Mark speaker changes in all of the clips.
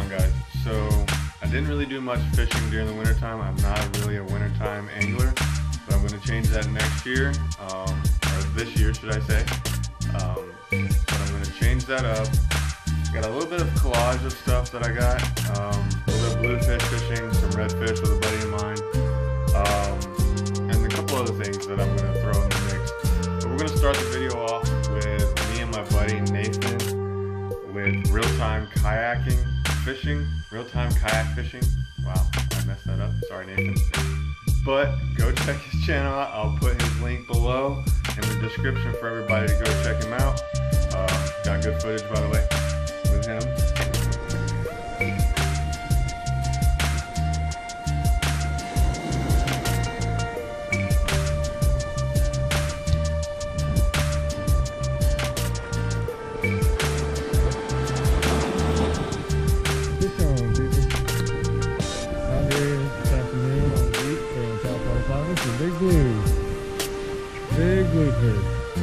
Speaker 1: on, guys? So I didn't really do much fishing during the wintertime. I'm not really a wintertime angler, but I'm going to change that next year, or this year should I say. But I'm going to change that up. Got a little bit of collage of stuff that I got. A little bit of bluefish fishing, some redfish with a buddy of mine, and a couple other things that I'm going to throw in the mix. But we're going to start the video off with me and my buddy Nathan with real-time kayaking fishing. Real-time kayak fishing. Wow, I messed that up. Sorry, Nathan. But go check his channel out. I'll put his link below in the description for everybody to go check him out. Got good footage, by the way, with him.
Speaker 2: Big blue fish. Big blue fish.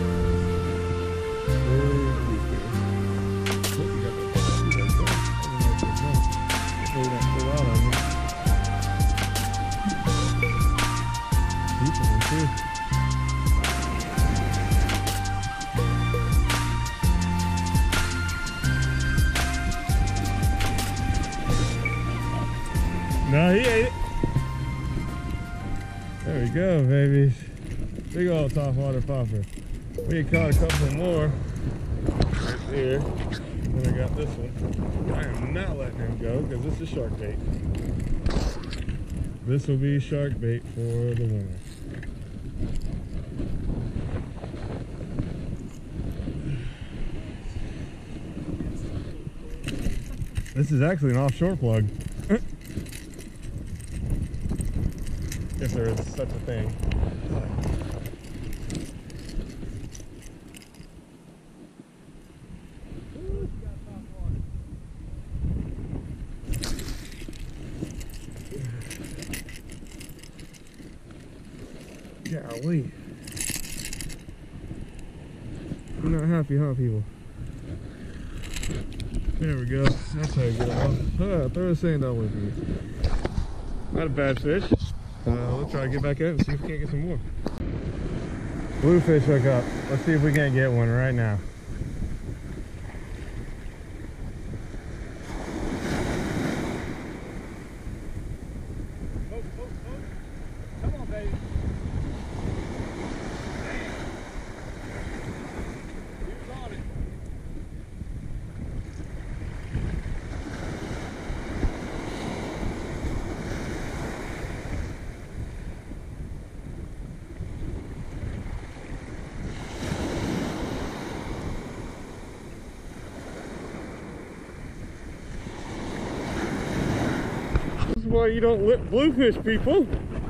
Speaker 2: Look, you got that. Hopefully not pull out on you. Deep one too. No, he ate it. There we go, babies. Big old topwater popper. We caught a couple more right here. Then I got this one. I am not letting him go because this is shark bait. This will be shark bait for the winter. This is actually an offshore plug. If there is such a thing. Golly. You're not happy, huh, people? There we go. That's how you get off. Throw the sand down with me. Not a bad fish. We'll try to get back out and see if we can't get some more. Bluefish hook up. Let's see if we can't get one right now.
Speaker 3: Come on, baby. Who's on it?
Speaker 2: This is why you don't lip bluefish, people.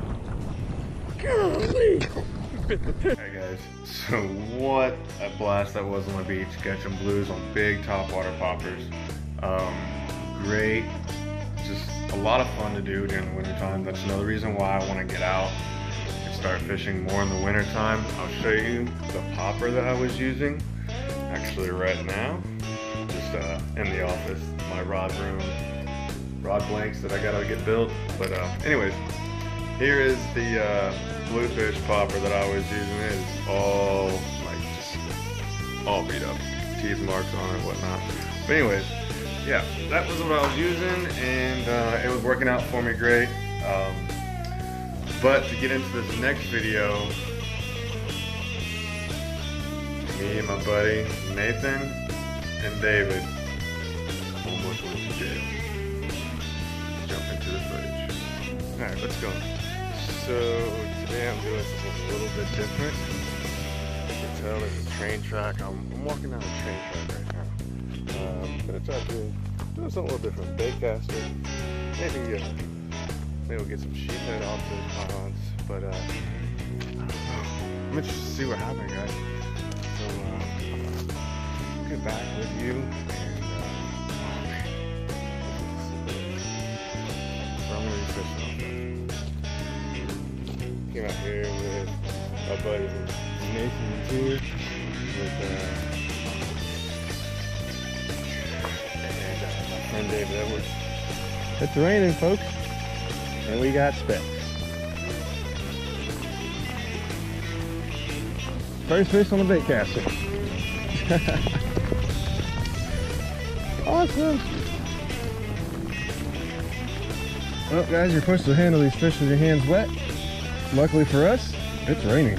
Speaker 2: Golly!
Speaker 1: Hey guys, so what a blast that was on the beach, catching blues on big topwater poppers. Great, just a lot of fun to do during the wintertime. That's another reason why I want to get out and start fishing more in the wintertime. I'll show you the popper that I was using, actually right now, just in the office, my rod room, rod blanks that I gotta get built. But anyways, here is the bluefish popper that I was using. It is all like just all beat up, teeth marks on it, whatnot. But anyways, yeah, that was what I was using, and it was working out for me great. But to get into this next video, me and my buddy Nathan and David almost went to jail. Let's jump into the footage. All right, let's go. So today I'm doing something a little bit different. You can tell there's a train track. I'm walking down a train track right now. I'm gonna try to do something a little different. Bait casting. Maybe we'll get some sheephead off the ponds. But I don't know. I'm interested to see what happens, guys. So I'll get back with you and so I'm gonna be fishing off there. Came out here with my buddy Nathan too, with and my friend David Edwards.
Speaker 2: It's raining, folks, and we got specks. First fish on the bait caster. Awesome. Well, guys, you're supposed to handle these fish with your hands wet. Luckily for us, it's raining.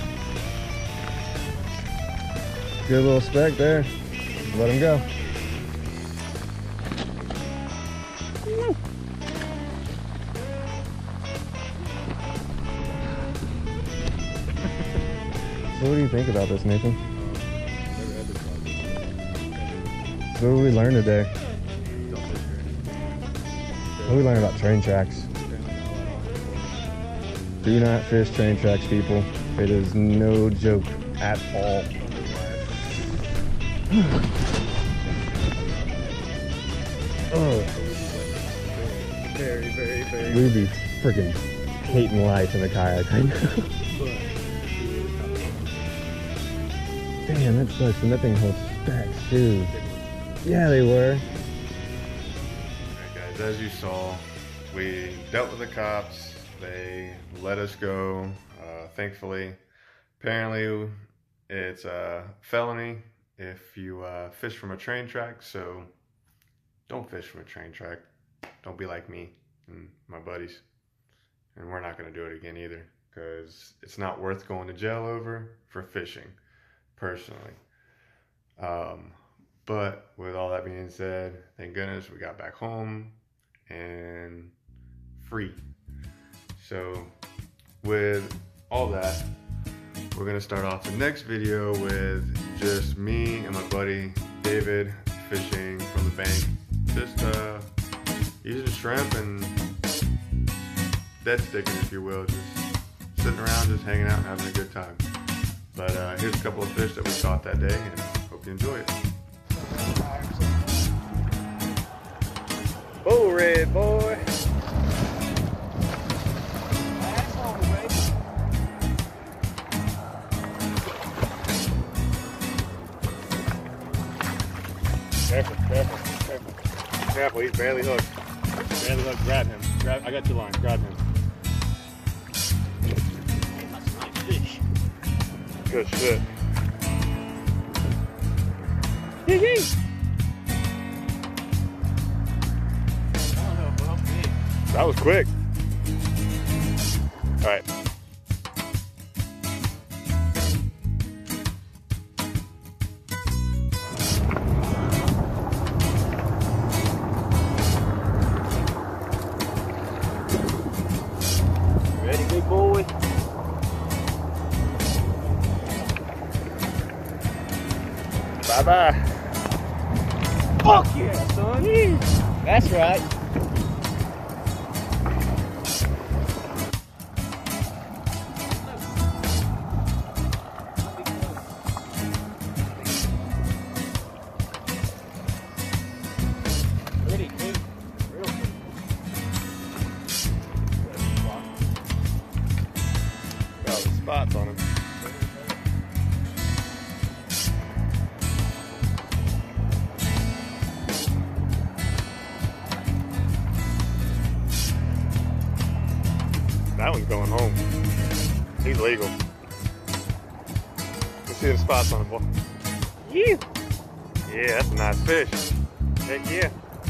Speaker 2: Good little speck there. Let him go. So what do you think about this, Nathan? So what did we learn today? What did we learn about train tracks? Do not fish train tracks, people. It is no joke at all. Oh.
Speaker 3: Very, very, very.
Speaker 2: We'd be freaking hating life in the kayak right now. Damn, that sucks. And that thing holds stacks too. Yeah, they were.
Speaker 1: Alright guys, as you saw, we dealt with the cops. They let us go, thankfully. Apparently, it's a felony if you fish from a train track, so don't fish from a train track. Don't be like me and my buddies. And we're not going to do it again either, because it's not worth going to jail over for fishing, personally. But with all that being said, thank goodness we got back home and free. So with all that, we're gonna start off the next video with just me and my buddy David fishing from the bank, just using shrimp and dead sticking, if you will, just sitting around, just hanging out and having a good time. But here's a couple of fish that we caught that day, and hope you enjoy it.
Speaker 2: Bull red, boy.
Speaker 3: Careful, careful, careful. Careful, he's barely hooked. Barely hooked, grab him. I got your line, grab him. That's a nice fish.
Speaker 2: Good shit. That was quick. All right.
Speaker 3: Ready, big boy?
Speaker 2: Bye-bye.
Speaker 3: Fuck yeah, son. That's right. Ready, big. Real quick.
Speaker 2: Got the spots on him. That one's going home. He's legal. Let's see the spots on him, boy. Yeah. Yeah, that's a nice fish. Heck yeah.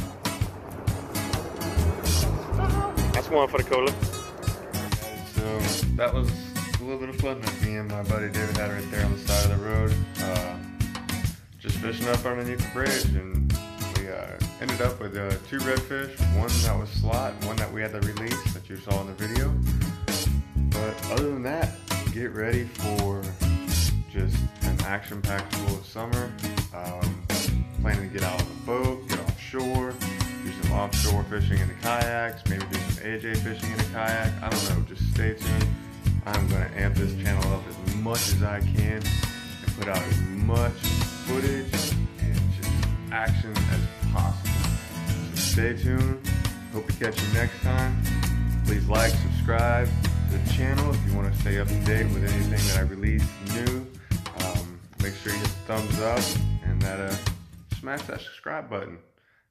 Speaker 2: That's one for the cooler.
Speaker 1: So that was a little bit of fun that me and my buddy David had right there on the side of the road. Just fishing up underneath the bridge, and we ended up with 2 redfish, one that was slot, one that we had to release that you saw in the video. But other than that, get ready for just an action-packed full of summer. Planning to get out on the boat, get offshore, do some offshore fishing in the kayaks, maybe do some AJ fishing in a kayak. I don't know, just stay tuned. I'm going to amp this channel up as much as I can and put out as much footage and just action as possible. So stay tuned. Hope to catch you next time. Please like, subscribe to the channel if you want to stay up to date with anything that I release new. Make sure you hit the thumbs up and that smash that subscribe button.